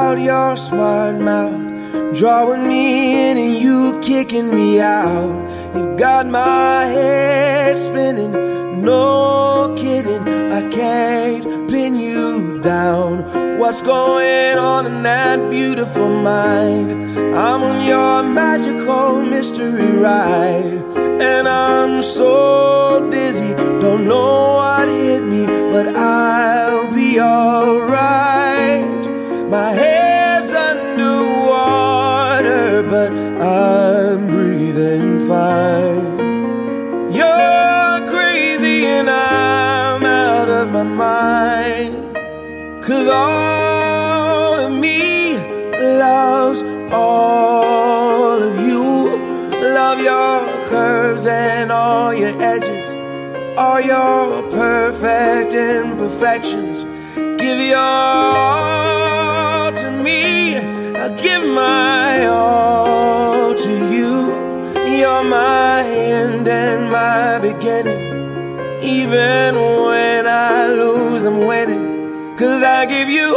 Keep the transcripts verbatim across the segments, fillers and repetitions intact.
out your smart mouth, drawing me in and you kicking me out. You got my head spinning, no kidding, I can't pin you down. What's going on in that beautiful mind? I'm on your magical mystery ride, and I'm so dizzy, don't know what hit me, but I'll be alright. My head's underwater, but I'm breathing fine. You're crazy and I'm out of my mind, 'cause all of me loves all of you. Love your curves and all your edges, all your perfect imperfections. Give your all to me, I'll give my all to you. You're my end and my beginning. Even when I lose, I'm winning, 'cause I give you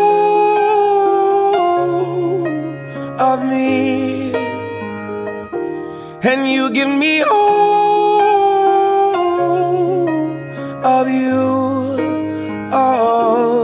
all of me, and you give me all of you. Oh,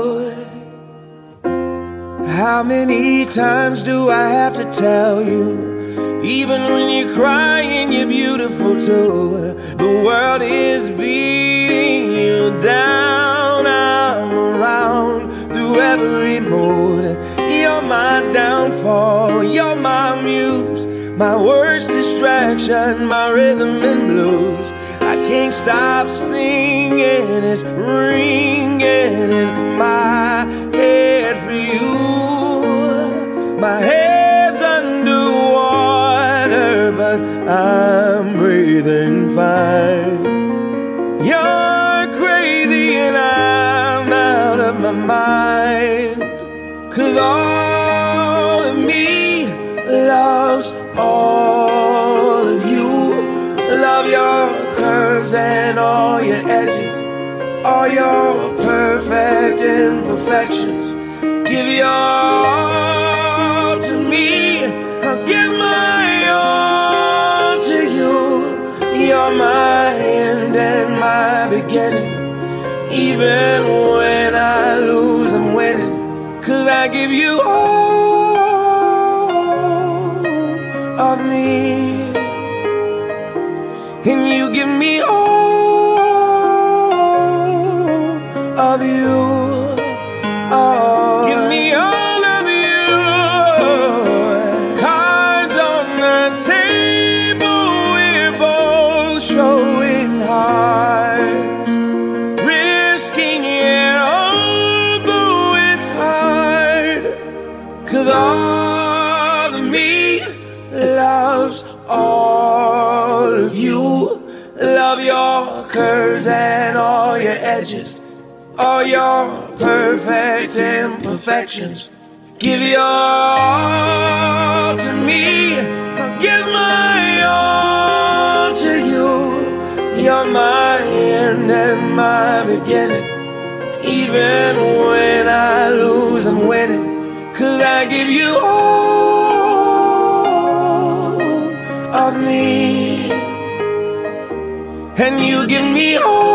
how many times do I have to tell you? Even when you're crying, you're beautiful too. The world is beating you down. I'm around through every mood. You're my downfall, you're my muse, my worst distraction, my rhythm and blues. I can't stop singing, it's ringing in my head for you. My head's underwater, but I'm breathing fine. You're crazy and I'm out of my mind, 'cause all of me loves all of you. Love your curves and all your edges, all your perfect imperfections. Give your all to me, I'll give my all to you. You're my end and my beginning. Even when I lose, I'm winning, 'cause I give you all of me, and you give me all of you. Oh, give me all of you. Cards on the table, we're both showing hearts, risking it although it's hard, 'cause all of me loves all of you. Love your curves and all your edges, all your perfect imperfections. Give your all to me, I'll give my all to you. You're my end and my beginning. Even when I lose, I'm winning, 'cause I give you all of me, and you give me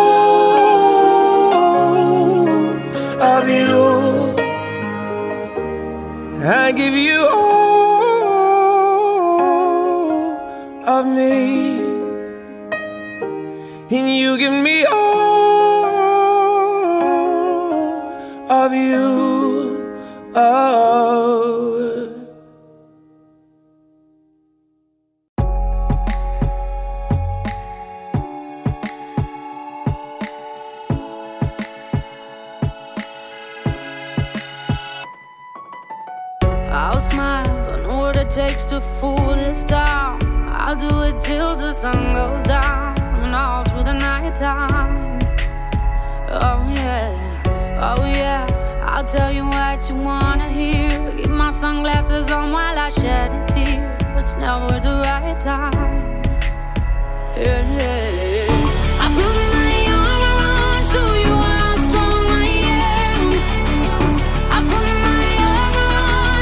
all of you. I give you all of me, and you give me all of you. Oh. I'll smile, I know what it takes to fool this town. I'll do it till the sun goes down and all through the night time. Oh yeah, oh yeah, I'll tell you what you wanna hear. Keep my sunglasses on while I shed a tear. It's never the right time. Yeah, yeah, yeah. I put my arm around, show you how strong I am. I put my arm around,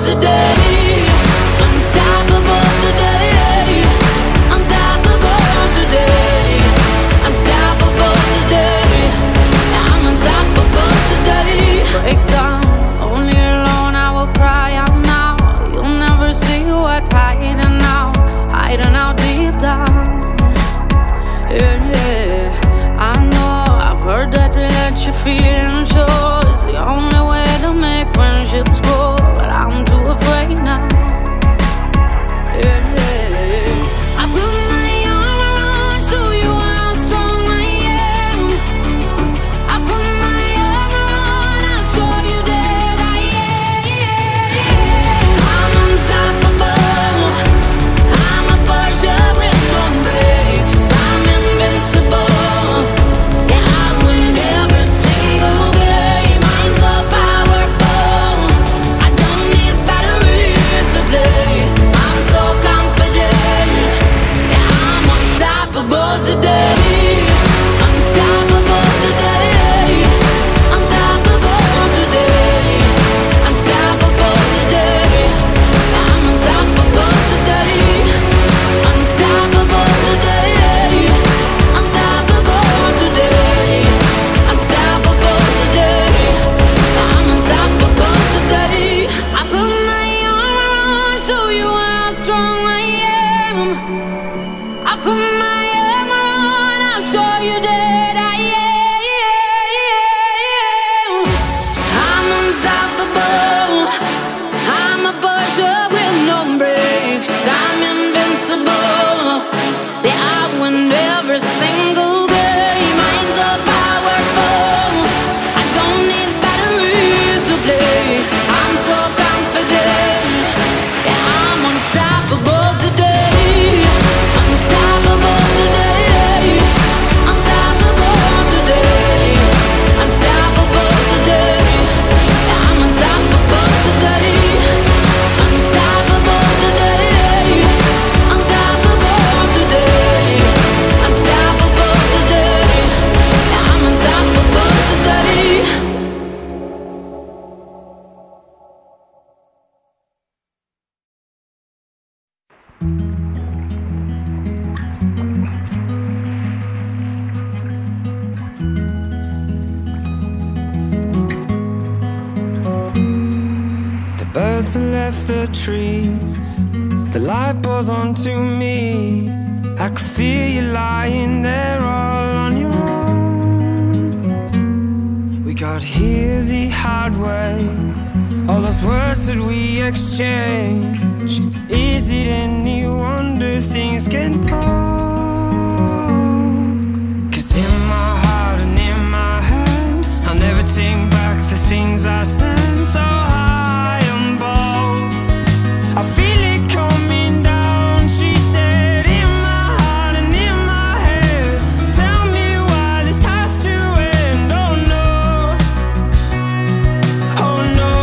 today. Unstoppable today. Unstoppable today. Unstoppable today. I'm unstoppable today. Break down, only alone I will cry out now. You'll never see what's hiding out, hiding out deep down. Yeah, yeah. I know, I've heard that to let your feelings show is the only way to make friendships grow, but I'm too afraid now. Yeah, yeah. I put my arm around, show you how strong I am. I put my arm around, I'll show you that I am. I'm unstoppable. I'm a Porsche with no brakes. I'm invincible. Yeah, I win every single game. I'm so powerful. I don't need batteries to play. I'm so confident. Yeah, I'm unstoppable today. Unstoppable today. Unstoppable today. Unstoppable today. I'm unstoppable today. Unstoppable today. Unstoppable today. Unstoppable today. I'm unstoppable today. I put my arm around, show you how strong I am. I put my arm around, I'll show you that I am. I'm unstoppable. I'm a Porsche with no brakes. I'm invincible. Yeah, I win every single game. I'm so powerful. I don't need batteries to play. I'm so confident. Yeah, I'm unstoppable today. Unstoppable today. Unstoppable today. Unstoppable today. Yeah, I'm unstoppable today. Unstoppable today. Unstoppable today. Unstoppable today. Yeah, I'm unstoppable today. The birds have left the trees. The light pours onto me. I could feel you lying there all on your own. We got here the hard way. All those words that we exchange. Is it any wonder things can go? 'Cause in my heart and in my head, I'll never take back the things I said. So high and bold, I feel it coming down. She said, in my heart and in my head, tell me why this has to end. Oh no, oh no,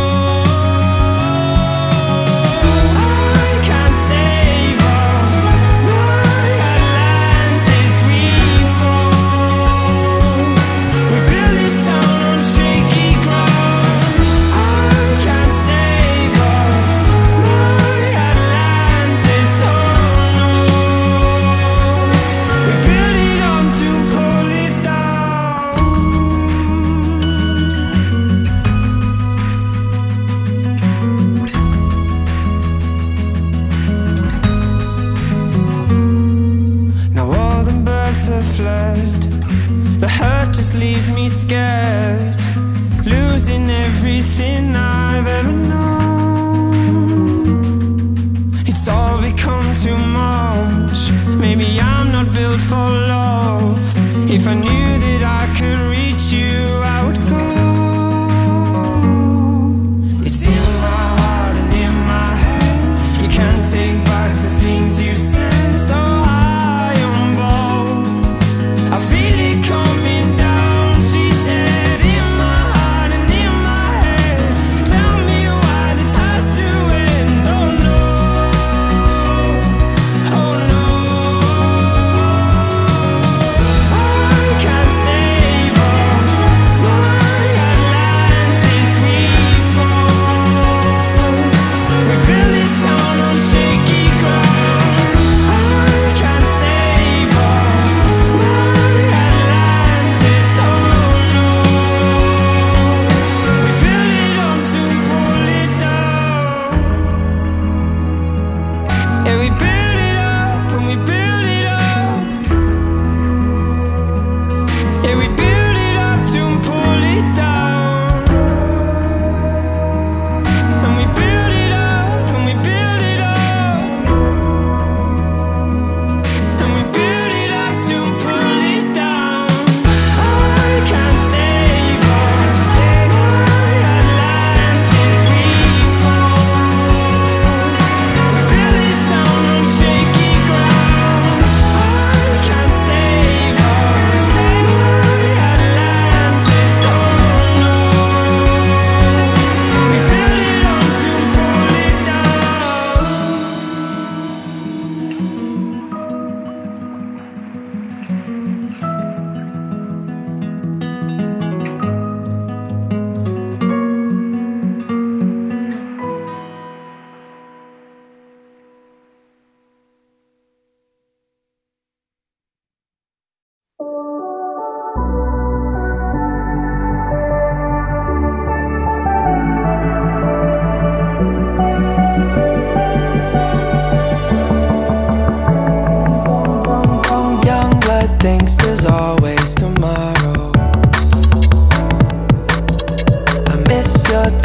I can't save us. My Atlantis, we fall. We build this town on shaky ground. I can't save us. My Atlantis, oh no. We build it up to pull it down. Now all the birds have fled. The hurt just leaves me scared, losing everything I've ever known. It's all become too much. Maybe I'm not built for love. If I knew that I could reach you, I would go. It's in my heart and in my head. You can't take back the things you said. So high on both, I feel it coming down. She said, in my heart and in my head, tell me why this has to end. Oh no, oh no, I can't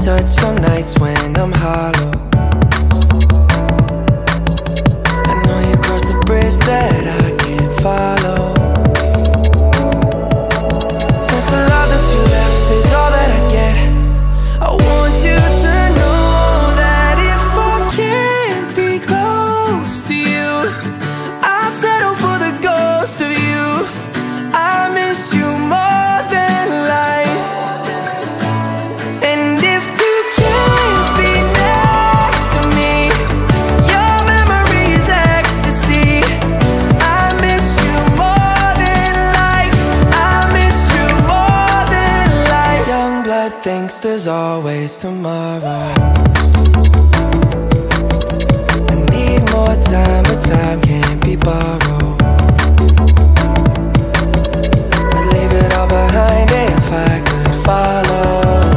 touch on nights when I'm hollow. I know you crossed the bridge that I can't follow. Since the love that you left is all that I get, I want you to know that if I can't be close to you, I'll settle for the ghost of you. I miss you more than life. And if you can't be next to me, your memory is ecstasy. I miss you more than life. I miss you more than life. Young blood thinks there's always tomorrow. I need more time, but time can't be borrowed. I'd leave it all behind if I could follow.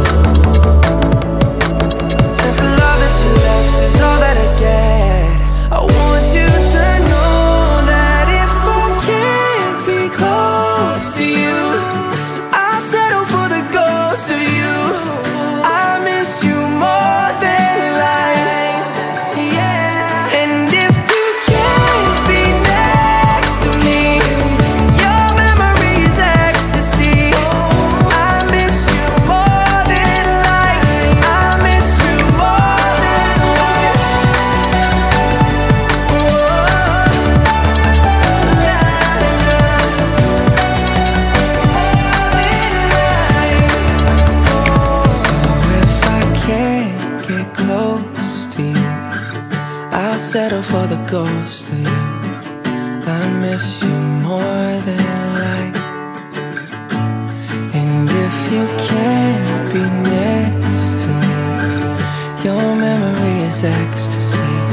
Since the love that you left is all that I get, I want you to know that if I can't be close to you, I'll settle for the ghost of you. I miss you more than life, yeah. And if you can't be next to me, your memory is ecstasy. I miss you more than life. I miss you more than life. So if I can't get close to you, I'll settle for the ghost of you. I miss you more than life. And if you can't be next to me, your memory is ecstasy.